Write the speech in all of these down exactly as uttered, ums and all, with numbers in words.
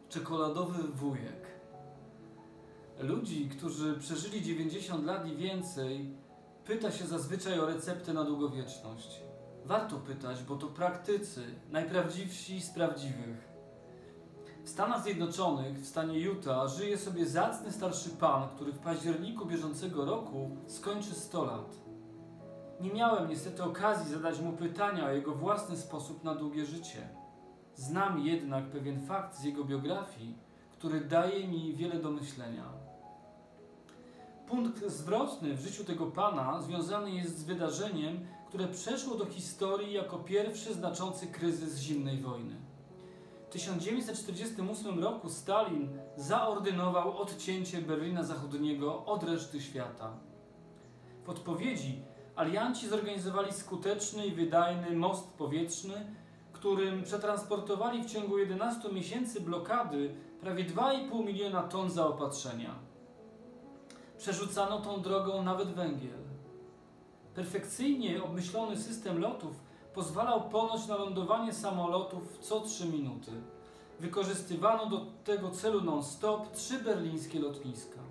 Czekoladowy wujek. Ludzi, którzy przeżyli dziewięćdziesiąt lat i więcej, pyta się zazwyczaj o receptę na długowieczność. Warto pytać, bo to praktycy, najprawdziwsi z prawdziwych. W Stanach Zjednoczonych, w stanie Utah, żyje sobie zacny starszy pan, który w październiku bieżącego roku skończy sto lat. Nie miałem niestety okazji zadać mu pytania o jego własny sposób na długie życie. Znam jednak pewien fakt z jego biografii, który daje mi wiele do myślenia. Punkt zwrotny w życiu tego pana związany jest z wydarzeniem, które przeszło do historii jako pierwszy znaczący kryzys zimnej wojny. W tysiąc dziewięćset czterdziestym ósmym roku Stalin zaordynował odcięcie Berlina Zachodniego od reszty świata. W odpowiedzi alianci zorganizowali skuteczny i wydajny most powietrzny, którym przetransportowali w ciągu jedenastu miesięcy blokady prawie dwa i pół miliona ton zaopatrzenia. Przerzucano tą drogą nawet węgiel. Perfekcyjnie obmyślony system lotów pozwalał ponoć na lądowanie samolotów co trzy minuty. Wykorzystywano do tego celu non-stop trzy berlińskie lotniska.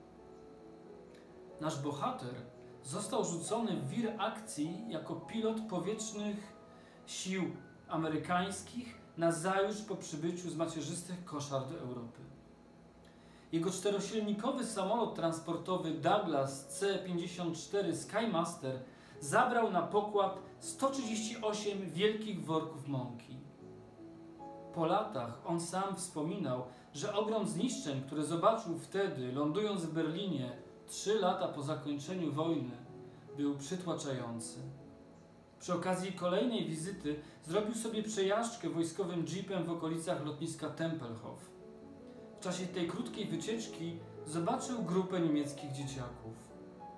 Nasz bohater został rzucony w wir akcji jako pilot powietrznych sił amerykańskich nazajutrz po przybyciu z macierzystych koszar do Europy. Jego czterosilnikowy samolot transportowy Douglas C pięćdziesiąt cztery Skymaster zabrał na pokład sto trzydzieści osiem wielkich worków mąki. Po latach on sam wspominał, że ogrom zniszczeń, które zobaczył wtedy, lądując w Berlinie trzy lata po zakończeniu wojny, był przytłaczający. Przy okazji kolejnej wizyty zrobił sobie przejażdżkę wojskowym jeepem w okolicach lotniska Tempelhof. W czasie tej krótkiej wycieczki zobaczył grupę niemieckich dzieciaków.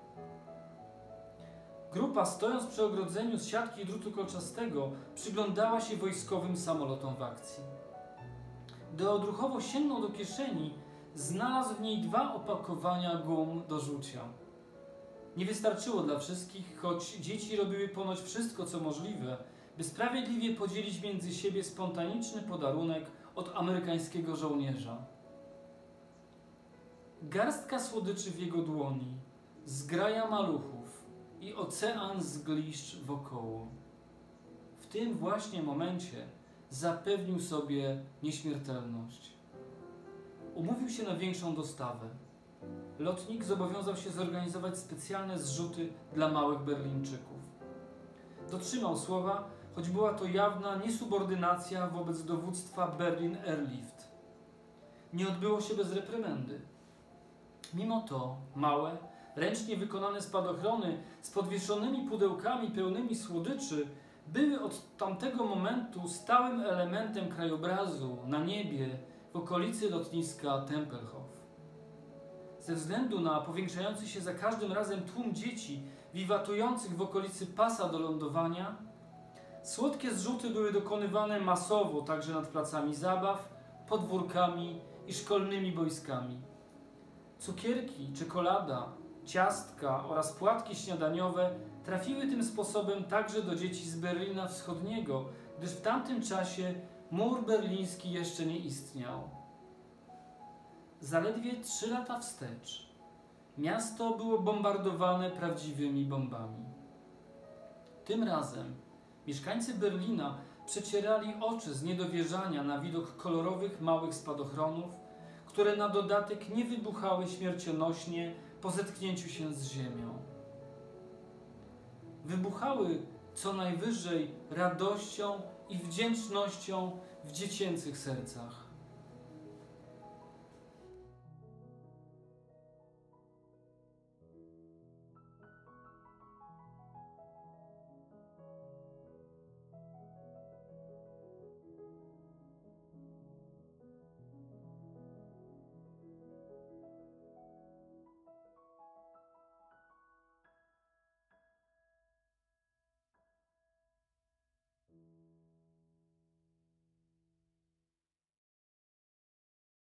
Grupa, stojąc przy ogrodzeniu z siatki i drutu kolczastego, przyglądała się wojskowym samolotom w akcji. Gdy odruchowo sięgnął do kieszeni, znalazł w niej dwa opakowania gum do rzucia. Nie wystarczyło dla wszystkich, choć dzieci robiły ponoć wszystko, co możliwe, by sprawiedliwie podzielić między siebie spontaniczny podarunek od amerykańskiego żołnierza. Garstka słodyczy w jego dłoni, zgraja maluchów i ocean zgliszcz wokoło. W tym właśnie momencie zapewnił sobie nieśmiertelność. Umówił się na większą dostawę. Lotnik zobowiązał się zorganizować specjalne zrzuty dla małych Berlińczyków. Dotrzymał słowa, choć była to jawna niesubordynacja wobec dowództwa Berlin Airlift. Nie odbyło się bez reprymendy. Mimo to małe, ręcznie wykonane spadochrony z podwieszonymi pudełkami pełnymi słodyczy były od tamtego momentu stałym elementem krajobrazu na niebie w okolicy lotniska Tempelhof. Ze względu na powiększający się za każdym razem tłum dzieci wiwatujących w okolicy pasa do lądowania, słodkie zrzuty były dokonywane masowo także nad placami zabaw, podwórkami i szkolnymi boiskami. Cukierki, czekolada, ciastka oraz płatki śniadaniowe trafiły tym sposobem także do dzieci z Berlina Wschodniego, gdyż w tamtym czasie mur berliński jeszcze nie istniał. Zaledwie trzy lata wstecz miasto było bombardowane prawdziwymi bombami. Tym razem mieszkańcy Berlina przecierali oczy z niedowierzania na widok kolorowych małych spadochronów, które na dodatek nie wybuchały śmiercionośnie po zetknięciu się z ziemią. Wybuchały co najwyżej radością i wdzięcznością w dziecięcych sercach.